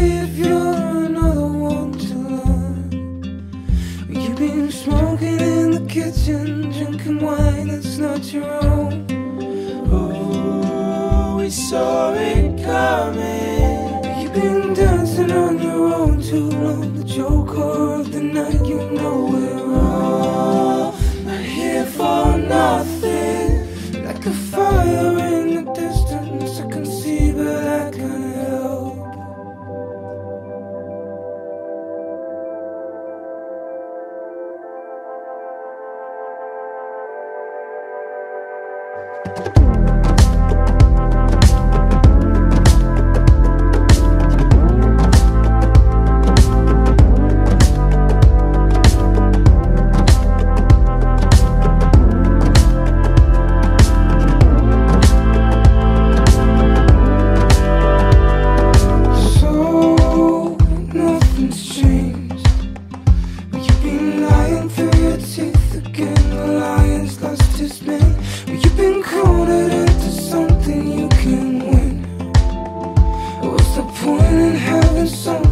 if you're another one to learn. You've been smoking in the kitchen, drinking wine that's not your own. Oh, we saw it coming. You've been dancing on your own too long. The joker of the night, you know we're all not here for nothing. Like a fire in the distance, I can see but I can't help. Something you can win. What's the point in having something